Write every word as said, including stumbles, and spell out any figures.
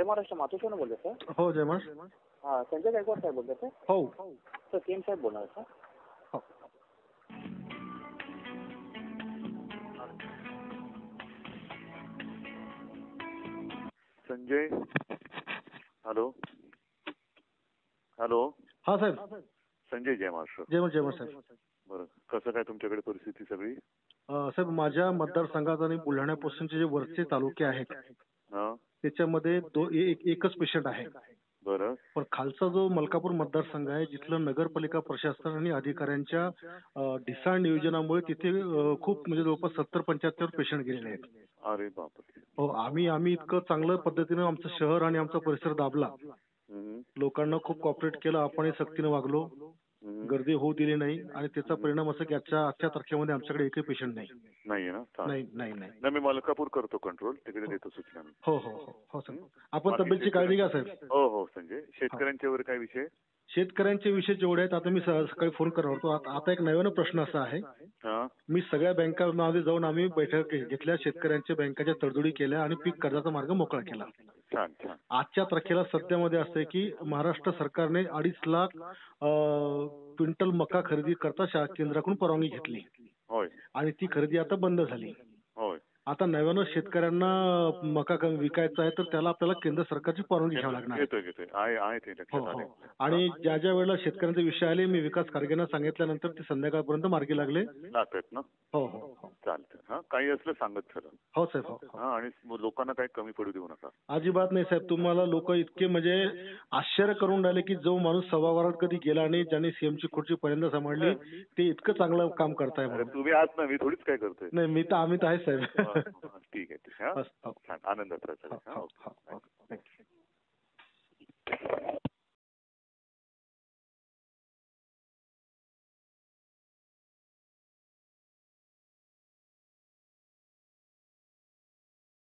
महाराष्ट्र मातोश्रीवरून बोलतो सर. हो जय महाराष्ट्र. हा संजय गायकवाड साहेब बोलतो सर. हो सर केम साहेब बोलणार सर. हो. संजय हॅलो हॅलो हा साहेब. संजय जय महाराष्ट्र. जय महाराष्ट्र जय महाराष्ट्र साहेब. बरं कसं काय तुमच्याकडे परिस्थिती सगळी? अं, साहेब माझ्या मतदारसंघात आणि बुलढाण्यापासूनचे जे वरचे तालुके आहेत हा त्याच्यामध्ये दो एक एकच पेशंट आहे. बरं पण खालचा जो मलकापूर मतदारसंघ आहे जिथलं नगरपालिका प्रशासन आणि अधिकाऱ्यांच्या अं, ढिसाळ नियोजनामुळे तिथे अं, खूप म्हणजे जवळपास सत्तर पंच्याहत्तर पेशंट गेलेले आहेत. अरे बापरे. हो आम्ही आम्ही इतकं चांगल्या पद्धतीनं आमचं शहर आणि आमचा परिसर दाबला. हम्म, लोकांना खूप कॉपरेट केलं, आपणही सक्तीनं वागलो, हम्म. गर्दी होऊ दिली नाही आणि त्याचा परिणाम असा की आजच्या आजच्या तारखेमध्ये आमच्याकडे एकही पेशंट नाही. नाहीये ना चालेल. नाही नाही नाही. नाही मी मलकापूर करतो कंट्रोल तिकडे देतो सूचना मी. हो हो हो हो सर. आपण बाकी तब्येतची काळजी घ्या साहेब. हो हो संजय शेतकऱ्यांच्या वर काय विषय? शेतकऱ्यांचे विषय जेवढे आहेत आता मी स- सकाळी फोन करणार होतो. आता आता एक नवीन प्रश्न असा आहे, हा मी सगळ्या बँकांमध्ये जाऊन आम्ही बैठक घेतल्या, शेतकऱ्यांच्या बँकाच्या तडजोडी केल्या आणि पीक कर्जाचा मार्ग मोकळा केला. छान छान. आजच्या तारखेला सध्यामध्ये असं आहे की महाराष्ट्र सरकारने अडीच लाख अं, क्विंटल मका खरेदी करता शा केंद्राकडून परवानगी घेतली होय आणि ती खरेदी आता बंद झाली. होय. आता नव्यानं शेतकऱ्यांना मका क- विकायचा आहे तर त्याला आपल्याला केंद्र सरकारची परवानगी घ्यावी लागणार आहे. घेतोय घेतोय आहे आहे ते हो लक्षात आले. हो. आणि ज्या ज्या वेळेला शेतकऱ्यांचे विषय आले मी विकास खारगेंना सांगितल्यानंतर ते संध्याकाळपर्यंत मार्गी लागले. लागतात ना. हो हो हो. चालतं हा काही असलं सांगत चला. हो साहेब हो हो. हा आणि लोकांना काही कमी पडू देऊ नका. अजिबात नाही साहेब. तुम्हाला लोक इतके म्हणजे आश्चर्य करून राहिले की जो माणूस सभागृहात कधी गेला नाही, ज्याने सीएमची खुर्ची पहिल्यांदा सांभाळली ते इतकं चांगलं काम करताय अरे म्हणून. तुम्ही आहात ना मी थोडीच काय करतोय. नाही मी तर आम्ही तर आहे साहेब. हा, हा, ठीक आहे ठीक आहे हा हो, हो. छान आनंदात राहा. हो, हा, हो, ओके. हो, हो. Thank you.